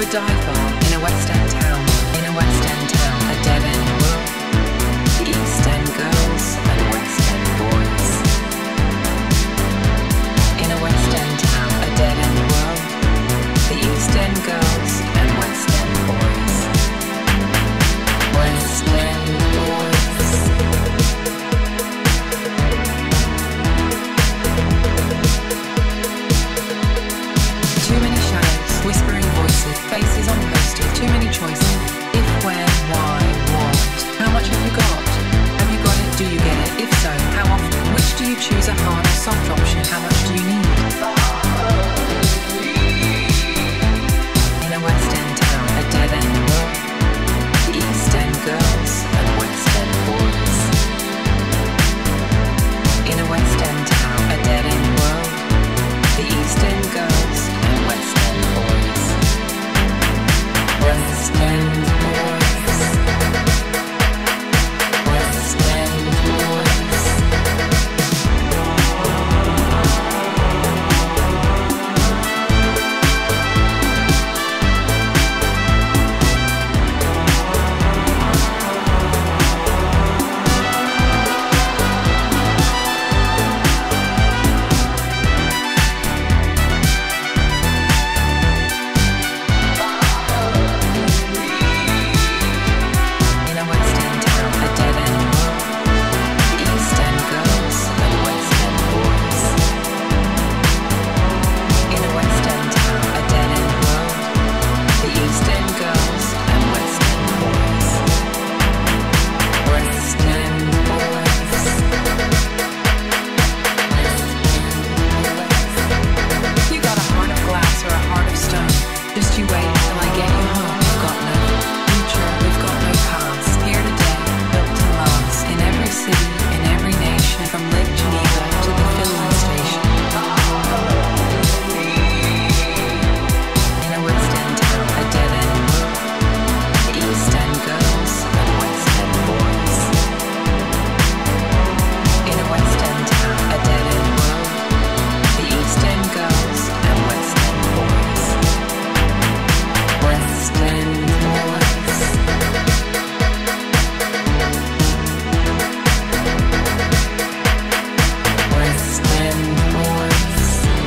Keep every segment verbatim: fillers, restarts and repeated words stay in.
dive bar in a West End town, in a West End town, a dead end world. The East End girls and West End boys. In a West End town, a dead end world. The East End girls and West End boys. West End boys. Too many shadows, whispering voices, faces on posters, too many choices. If, where, why, what? How much have you got? Have you got it? Do you get it? If so, how often? Which do you choose, a hard or soft option? How much do you need? In a West End town, a dead end world. The East End girls and West End boys. In a West End town, a dead end world. The East End girls and West End boys. West End boys. West End boys. In a West End town, a dead end world. The East End girls and West End boys. In a West End town, a dead end world. The East End girls and West End boys. West End boys. You got a heart of glass or a heart of stone. Just you wait till I get you home. We've got no future, we've got no past. Here today, built to last. In every city, in every nation, from Lake Geneva to the Finland station. In a West End town, a dead end world. The East End girls and West End boys. In a West End town, a dead end world. The East End girls and West End boys. West End boys. West End boys.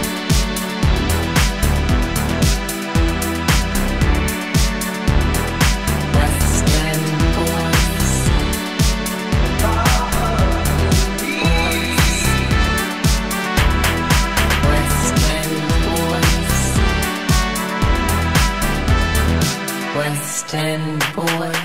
West End boys. West End boys. West End boys.